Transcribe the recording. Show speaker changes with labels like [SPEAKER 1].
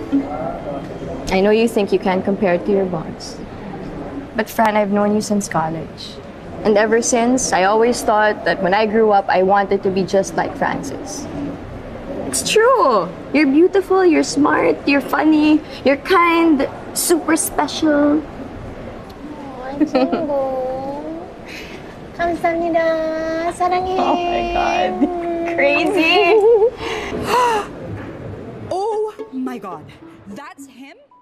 [SPEAKER 1] I know you think you can't compare it to your boss. But Fran, I've known you since college. And ever since, I always thought that when I grew up, I wanted to be just like Francis. It's true! You're beautiful, you're smart, you're funny, you're kind, super special.
[SPEAKER 2] Chingu. 감사합니다. 사랑해.
[SPEAKER 1] Oh my god. Crazy!
[SPEAKER 3] Oh my god. That's him?